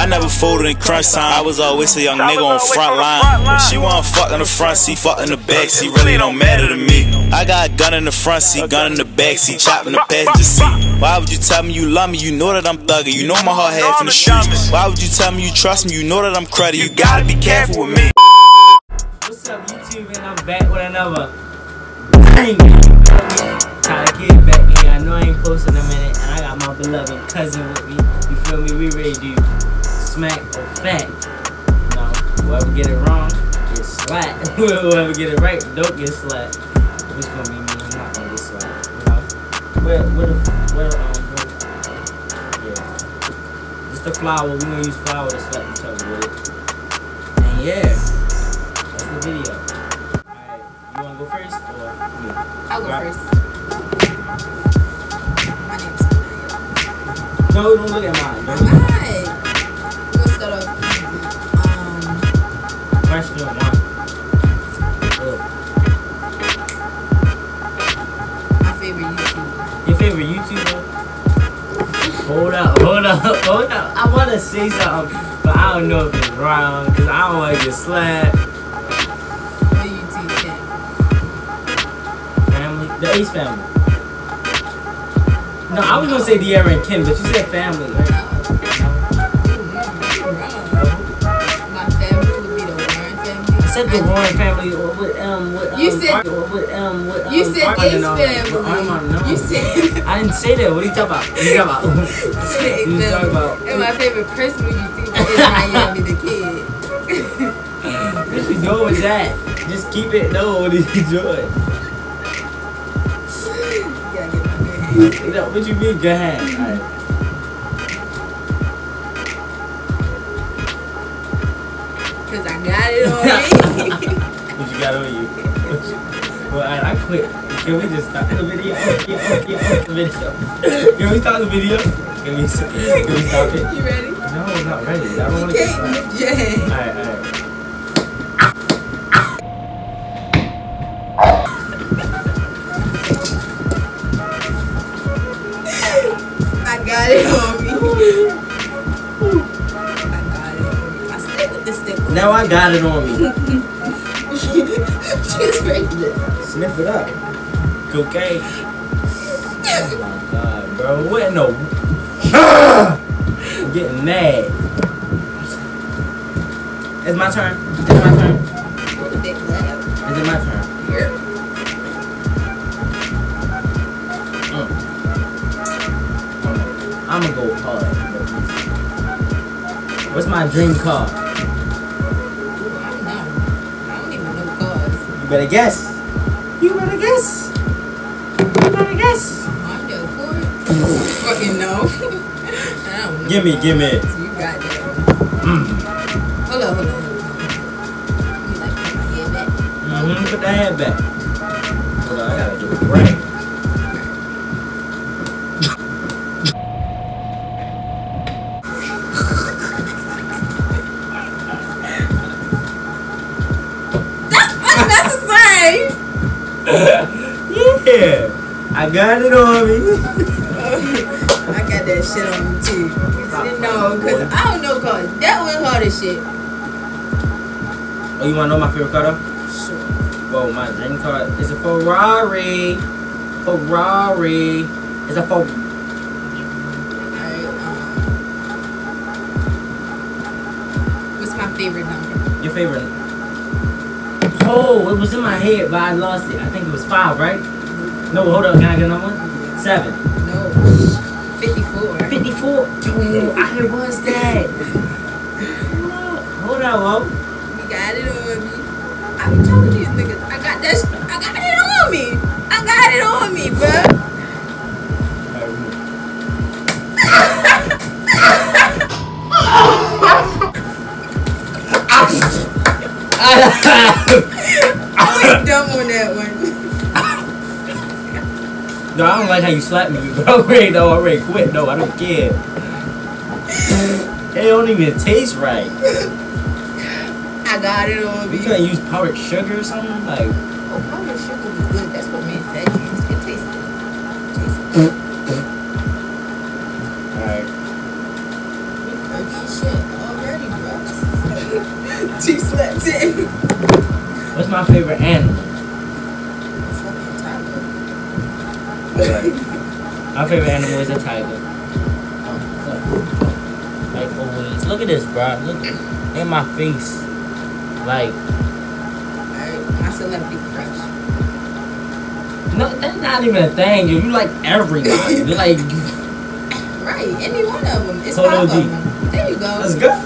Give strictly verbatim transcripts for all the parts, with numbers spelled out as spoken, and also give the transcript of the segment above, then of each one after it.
I never folded in crunch time. I was always a young nigga on front line. When she want fuck in the front seat, fuck in the back seat, really don't matter to me. I got a gun in the front seat, gun in the back seat, chop in the passenger seat. Why would you tell me you love me? You know that I'm thugging. You know my heart half in the streets. Why would you tell me you trust me? You know that I'm cruddy. You gotta be careful with me. What's up, YouTube? And I'm back with another bang. Trying to get it back in. I know I ain't posted in a minute, and I got my beloved cousin with me. You feel me? We ready to smack or fat. You know, whoever get it wrong, get slapped. Whoever get it right, don't get slapped. Which gonna be me? I'm not gonna get slapped. You know, where, where the, where, um, where, yeah, just the flour. We gonna use flour to slap each other with it. And yeah, that's the video. Alright, you wanna go first or me? I'll go right. first. My name's Samaya. No, don't look at mine. Don't look at mine. Alright. We'll start off easy. Um, Question one. Look. my favorite YouTuber. Your favorite YouTuber? Hold up, hold up, hold up. I want to say something, but I don't know if it's wrong, because I don't want to get slapped. What YouTube channel? Family? The Ace family. No, I was going to say De'Ara and Ken, but you said family, right? My family would be the Warren family. I said the Warren family, or with, um, with, um, You said- Ar or with, um, with, um, You said Armand Ace and all that. family. With Armand, no. You said. I didn't say that. What are you talking about? What are you talking about? You said Ace You talking family. about? And my favorite person when you think about is Miami the kid. What you doing with that? Just keep it. No, what are you doing? You gotta get my good hands. You know, what you mean, good hand? Alright. Cause I got it on me. What you got on you? What you, well, I, I quit. Can we just stop the video? Okay, okay, okay, the video. Can we stop the video? Can we, can we stop it? You ready? No, I'm not ready. I don't You want to get can't slapped. lift your hand. Alright, alright. I got it on me. I got it on me. I stick with the stick. Now I got it on me. Just regular. Sniff it up. Cocaine. Oh my god, bro. What no? I'm getting mad. It's my turn. It's my turn. Ooh, big lab. Is it my turn? Here. Mm. I'm gonna go hard. What's my dream car? Ooh, I don't know. I don't even know cars. You better guess. You better guess. You better guess. Honda Accord? Fucking no. I don't know. Gimme, gimme. You got that. Mm. Hold on, hold on. Let me like put my head back. Mm-hmm. Put that head back. Hold on, I gotta do it right. Yeah, I got it on me. I got that shit on me too. No, cause I don't know cars. That was hard as shit. Oh, you wanna know my favorite car though? Sure. Well, my dream car is a Ferrari. Ferrari. It's a Ferrari. Alright, um, what's my favorite number? Your favorite? Oh, it was in my head, but I lost it. I think it was five, right? No, hold up. Can I get another one? Seven. No. fifty-four. fifty-four. Dude, I was that. Hold on, Whoa. You got it on me. I be telling these niggas, I got that. Sh I got it on me. I got it on me, bro. I was dumb on that one. No, I don't like how you slap me, but I'm ready though. I'm ready to quit. No, I don't care. It don't even taste right. I got it on me. You can't use powdered sugar or something like. Oh, powdered sugar was good. That's what made fat juice. It tastes good. Tastes good. Alright. Ugly shit. She slept in. What's my favorite animal? Fucking tiger. Right. My favorite animal is a tiger. Oh, look. Like always. Look at this, bro. Look at, look at my face. Like, Alright, my celebrity crush. no, that's not even a thing. You, you like everybody. You like. Right, any one of them. It's Total five G. of them. There you go. Let's go.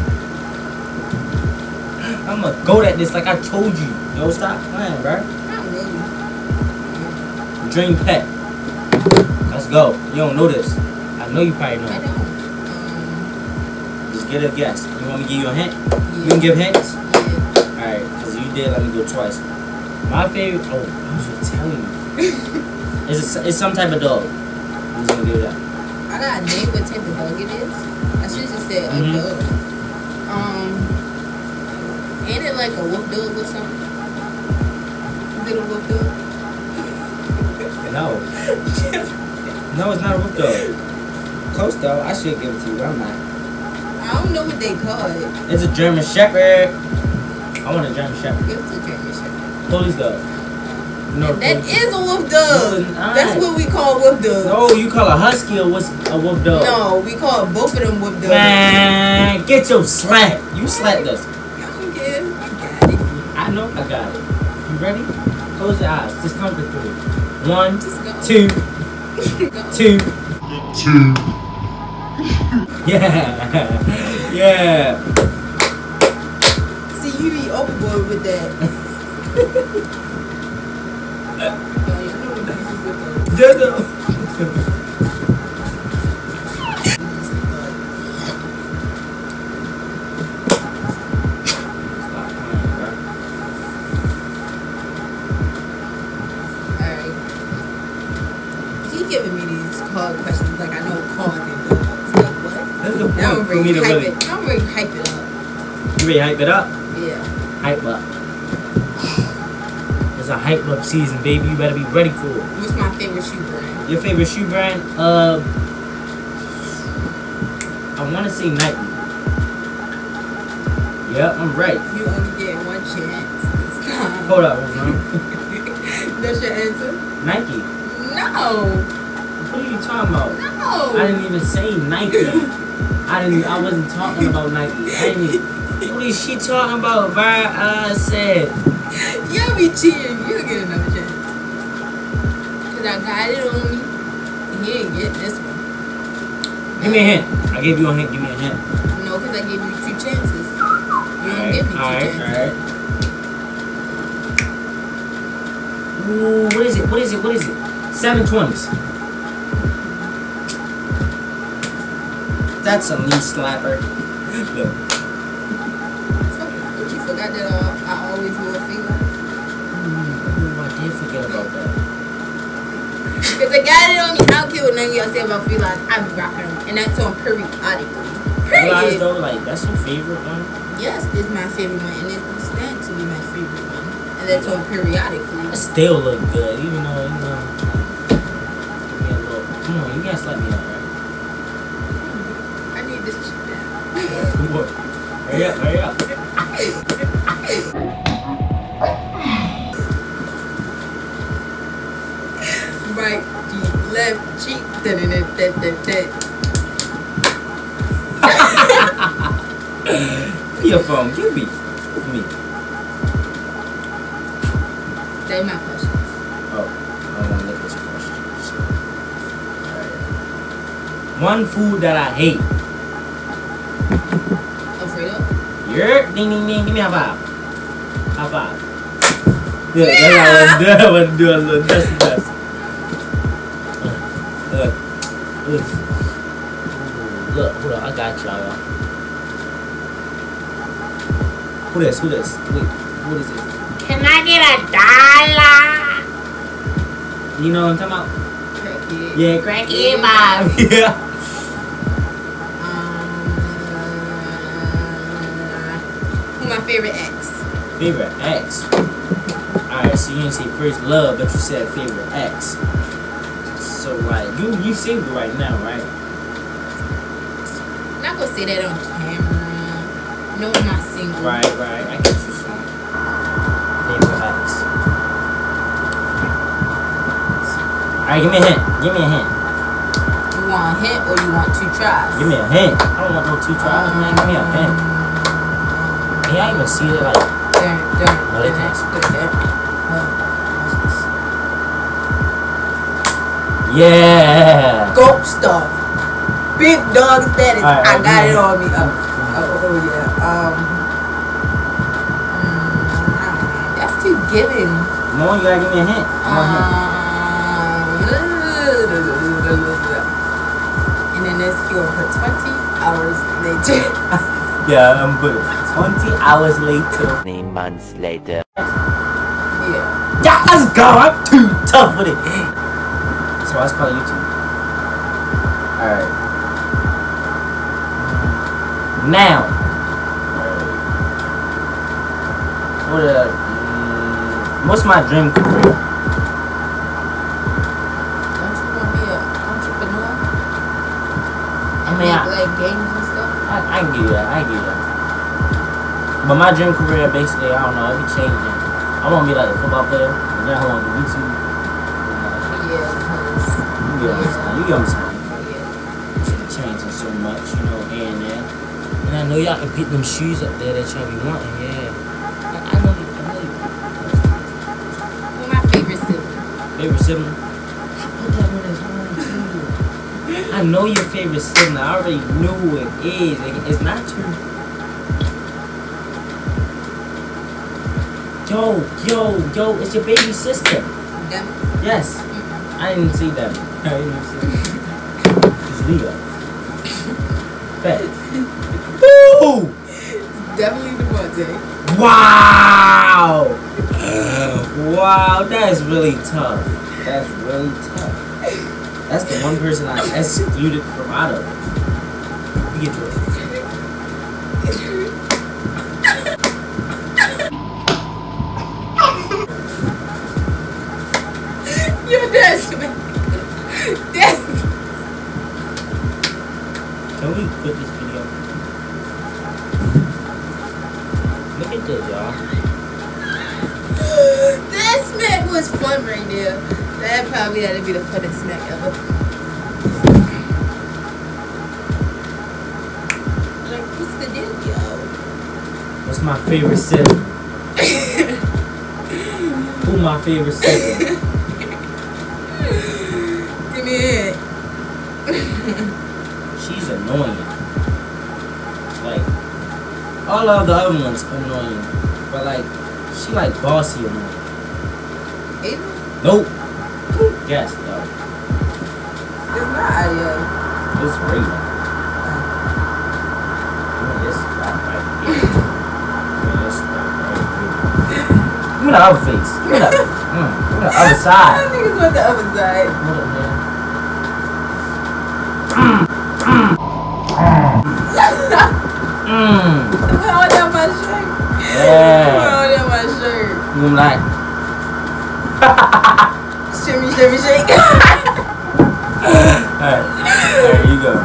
I'm gonna go at this like I told you. Yo, stop playing, bro. Not really. Dream pet. Let's go. You don't know this. I know you probably know. I it. don't. Um, Just get a guess. You want me to give you a hint? yeah. You can give hints? Yeah. Alright, because you did let me go twice. My favorite. Oh, I was just telling you. It's, a, it's some type of dog. I'm just gonna give it that. I got a name what type of dog it is. I should just said a Mhm. dog. Um, ain't it like a wolf dog or something? Is it a wolf dog? No. No, it's not a wolf dog. Close though. I should give it to you, but I'm not. I don't know what they call it. It's a German Shepherd. I want a German Shepherd. It's a German Shepherd. Police dog. No, That police- is a wolf No, dog. it's not. That's what we call wolf dogs. No, you call a husky a, what's a wolf dog. No, we call both of them wolf dogs. Man, get your slap. You slapped us. I don't care. You got it. I know I got it. You ready? Close your eyes. Just count to three. One, Just go. two, Go. two. Two. Yeah. Yeah. See, you be overboard with that. Oh, you know what you do with those. Just a- Stop playing, bro. Alright. Keep giving me these card questions like I know cards and dogs. Like what? That's the That point would for me to hype really. it. That would really hype it up. You ready to hype it up? Yeah. Hype up. It's a hype up season, baby. You better be ready for it. What's my favorite shoe brand? Your favorite shoe brand? Uh, I want to say Nike. Yep, I'm right. You only get one chance. It's time. Hold up, hold on. That's your answer? Nike. No. What are you talking about? No. I didn't even say Nike. I didn't. I wasn't talking about Nike. I didn't. Even, what is she talking about? Bro, I said. You'll be cheating. You'll get another chance. Because I got it on me. And he ain't get this one. Give me a hint. I gave you a hint. Give me a hint. No, because I gave you two chances. You don't Alright, give me two alright, chances. alright. Ooh, what is it? What is it? What is it? Seven twenties. That's a knee slapper. Look. But you forgot that uh, I always wore a finger. Ooh, I did forget about that. Because I got it on me. I don't care what none of y'all say about felines. I be rocking them. And that's on periodically. Realize Period. though, like that's your favorite one. Yes, this is my favorite one. And it will stand to be my favorite one. And that's on periodically. It still look good, even though you know. Give me a little. Come on, you can't slap me up, right? I need this shit down. What? Hurry up, hurry up. Right cheek, left cheek. Da, da, da, da, da, da. Your phone, give me. Give me. That's my question. Oh, I don't want to look at your questions. Alright. One food that I hate. Alfredo? Yerp, ding ding ding. Give me a high five. High five. Yeah, that's how I want to do. I want to do a little dusty dust. Uh, uh, oof. Ooh, look, hold on, I got y'all, y'all. Who this? Who this? Wait, what is it? Can I get a dollar? You know what I'm talking about? Crackhead. Yeah, cracky Bob. Yeah. Um, who my favorite ex? Favorite ex. Alright, so you didn't say first love, but you said favorite ex. So like, you you single right now, right? I'm not gonna say that on camera. No, I'm not single. Right, right. I get you, son. Favorite ex. Alright, give me a hint. Give me a hint. You want a hint or you want two tries? Give me a hint. I don't want no two tries, man. Give me a hint. Hey, I even see it like. There, there, No, they there, can't. there, there. Yeah. Goat stuff. Big dog status. Alright, I got yeah. it on me. Oh, oh, oh yeah. Um. mm, That's too giving. Come on, you gotta give me a hint. Come on, hint. Um, and then this here for twenty hours later. Yeah, I'm good. twenty hours later. Three months later. Yeah. Yeah, let's go. I'm too tough with it. So let's call YouTube. Alright. Now. What a, mm, what's my dream career? Don't you want to be an entrepreneur? I mean, Make I, like games and stuff? I, I can give you that. I can give you that. But my dream career, basically, I don't know, it be changing. I want to be like a football player, and then I want to do YouTube. Yeah, because. You get what I'm saying? You get what I'm saying? Yeah. It's been changing so much, you know, here and there. And I know y'all can pick them shoes up there that y'all be wanting, yeah. I, I know you, I know you. Who's my favorite sibling? Favorite sibling? I put that one as one too. I know your favorite sibling. I already knew who it is. Like, it's not true. Yo, yo, yo, it's your baby sister. Them? Yes. Mm-mm. I didn't see that. I didn't see that. It's Leo. Bet. Woo! Definitely the birthday. Wow! Wow, that's really tough. That's really tough. That's the one person I excluded from out of it. You get yours. You're that's that's Can we quit this video? Look at this, y'all. that smack was fun right there. That probably had to be the funnest smack ever. Like, what's the deal, yo? What's my favorite sibling? Who my favorite sibling? Give me a hint. She's annoying. Like, all of the other ones annoying. But like, she like bossy annoying. Ava? Nope. Yes, though. It's not Aya. It's Raven. This spot right here. This spot right here. Give me the other face. Give me the, mm, give me the other I side. think it's on the other side. Hold up, man. Mmm. Put on down my shirt. Yeah. Put on down my shirt. I'm like, Shimmy, shimmy, shake. alright, there you go.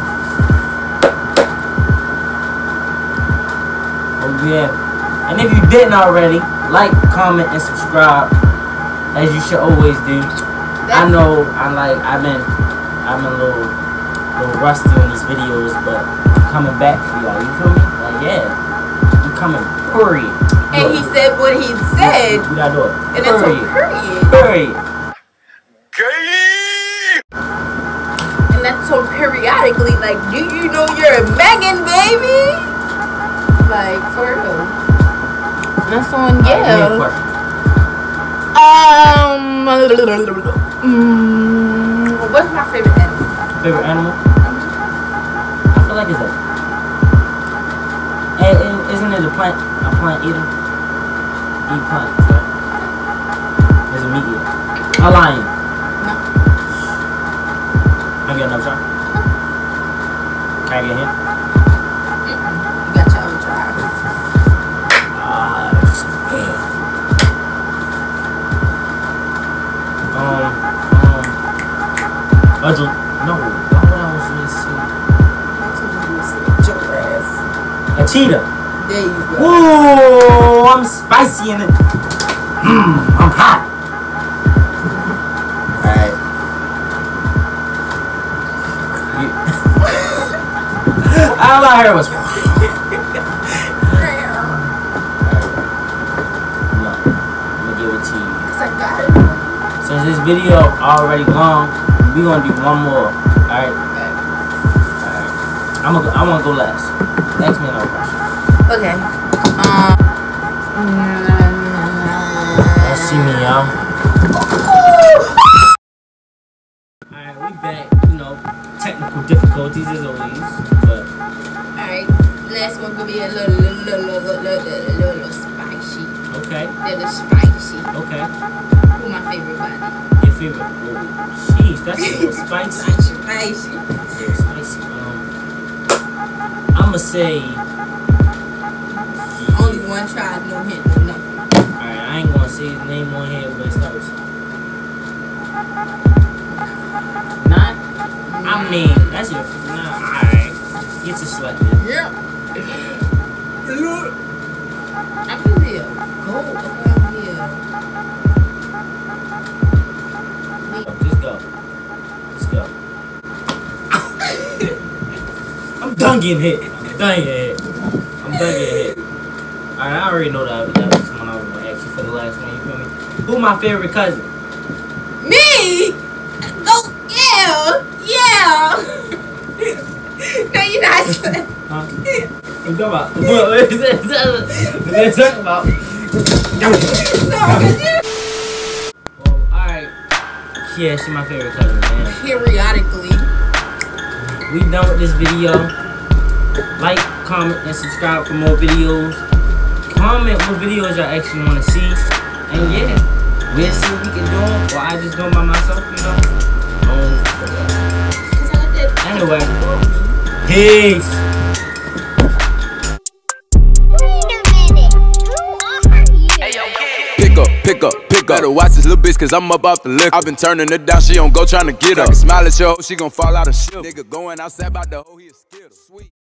Oh yeah. And if you didn't already, like, comment, and subscribe, as you should always do. I know I'm like I've been I'm a little little rusty on these videos, but I'm coming back for y'all. You feel me? Like yeah, I'm coming. Period. And he said what he said. We gotta do it. And it's a period. Period. And that's so periodically, like, do you know you're a Megan, baby? Like, for real. That's on, Alright, give me a yeah. question. Um, mm, what's my favorite animal? Favorite animal? I feel like it's a. And, and isn't it a plant? A plant eater? Eat plants, right? It's a meat eater. A lion. No. Can I get another shot? Can I get him? Mm-mm. You got your own try. Ah, it's good. Um, um, a dr- no, what I was gonna say? That's what you said. Giraffe. A cheetah. There you go. Ooh, I'm spicy in it. Mmm, I'm hot. Alright. All I heard was. Since this video already long, we gonna do one more. Alright? Alright. I'm gonna go, I wanna go last. Ask me another question. Okay. Um. Let's see me, y'all. Alright, we back. You know, technical difficulties as always. But alright, last one gonna be a little, little, little, little, little, little, little spicy. Okay. Little spicy. Okay. Who's my favorite body? Your favorite? Oh, jeez, that's a little spicy. Spicy. A little spicy. Um, I'ma say. Only one try, no hint, no nothing. Alright, I ain't gonna say his name on here, but it starts with C. Not? I mean, that's your. Nah, alright. Get your selected. Yeah. I'm in here. Go around here. Just go. Just go. I'm done getting hit. I'm done getting hit. I'm done getting hit. Alright, I already know that, that was one I was gonna ask you for the last one, you feel me? Who my favorite cousin? Me? Oh, yeah. Yeah. No, you're not. Huh? What you talking about? What is that? What are you talking about? Well, alright. Yeah, she's my favorite cousin, man. Periodically. We done with this video. Like, comment, and subscribe for more videos. Comment what videos y'all actually want to see. And yeah, we'll see what we can do. Or I just do it by myself, you know. Um, anyway, peace. Pick up, pick up, pick up. Better watch this little bitch, cause I'm up off the liquor. I've been turning her down, she don't go trying to get up. I can smile at yo, she gon' fall out of shit. Nigga going outside about the hoe, he a skittle. Sweet.